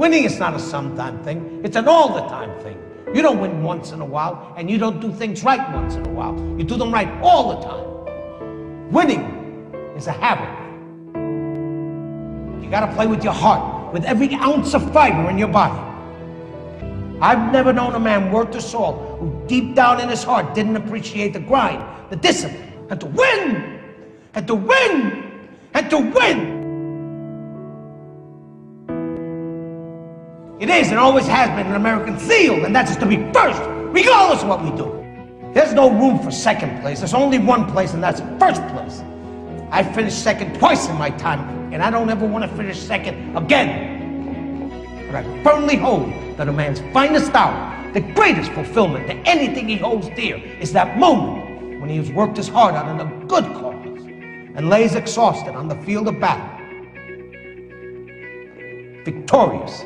Winning is not a sometime thing, it's an all-the-time thing. You don't win once in a while, and you don't do things right once in a while. You do them right all the time. Winning is a habit. You gotta play with your heart, with every ounce of fiber in your body. I've never known a man worth his salt who deep down in his heart didn't appreciate the grind, the discipline, and to win, and to win, and to win. It is and always has been an American seal, and that's to be first, regardless of what we do. There's no room for second place. There's only one place, and that's first place. I finished second twice in my time, and I don't ever want to finish second again. But I firmly hold that a man's finest hour, the greatest fulfillment to anything he holds dear, is that moment when he has worked his heart out in a good cause and lays exhausted on the field of battle, victorious.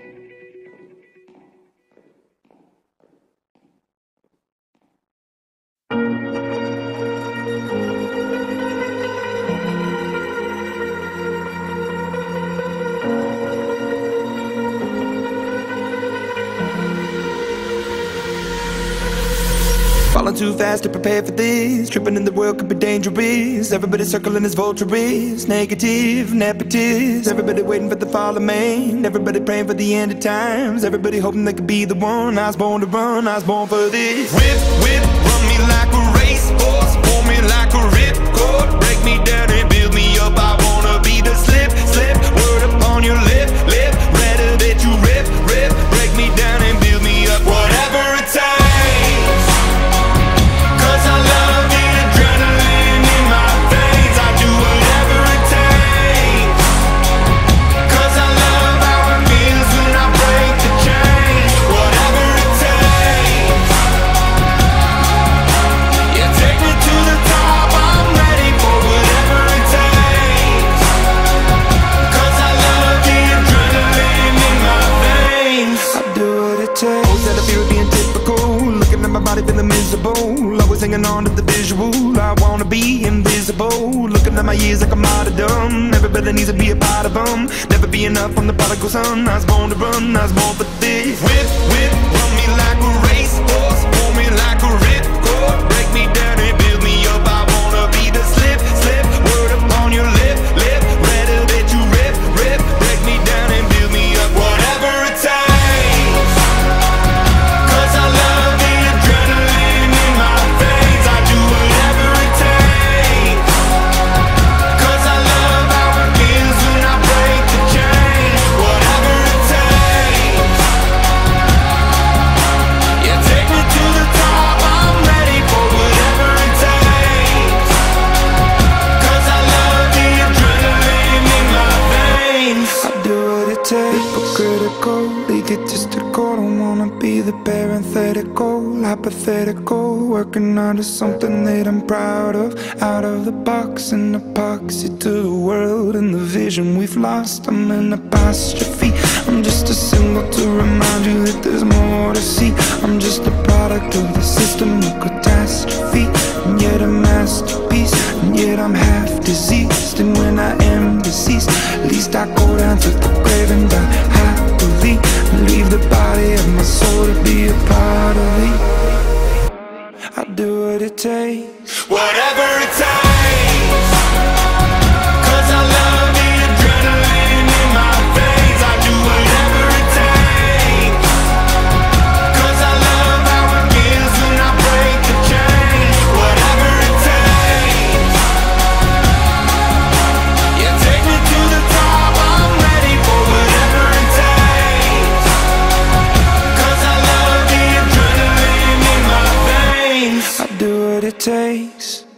Falling too fast to prepare for this. Tripping in the world could be dangerous. Everybody circling as vultures. Negative, nepotist. Everybody waiting for the fall of man. Everybody praying for the end of times. Everybody hoping they could be the one. I was born to run, I was born for this. Whip, whip, run me like a racehorse. Pull me like a ripcord. Break me down and build me up. I wanna be the slip, slip. Word upon your lip, lip. Rather that you rip, rip. Break me down and build me up. Whatever it takes. Feeling miserable, always hanging on to the visual. I wanna be invisible, looking at my years like I'm martyrdom. Everybody needs to be a part of them. Never be enough, I'm the prodigal son. I was born to run, I was born for this. Whip, whip, run me like a racehorse. Pull me like a ripcord. Break me down and build me up. I wanna be the slip, slip. Word upon your lip, lip. Rather that you rip, rip. Break me down and build me up. Whatever it takes. Hypocritical, egotistical, don't wanna be the parenthetical, hypothetical, working onto something that I'm proud of, out of the box, an epoxy to the world and the vision we've lost. I'm an apostrophe, I'm just a symbol to remind you that there's more to see. I'm just a product of the system of catastrophe, and yet a masterpiece, and yet I'm half diseased. And when I am deceased, at least I go down to the grave and die happily, and leave the body of my soul to be a part of me. I do what it takes, whatever it takes. Cause I love the adrenaline in my veins. I do whatever it takes. Cause I love how it feels when I break the chain. Whatever it takes. Yeah, take me to the top. I'm ready for whatever it takes. Cause I love the adrenaline in my veins. I do what it takes.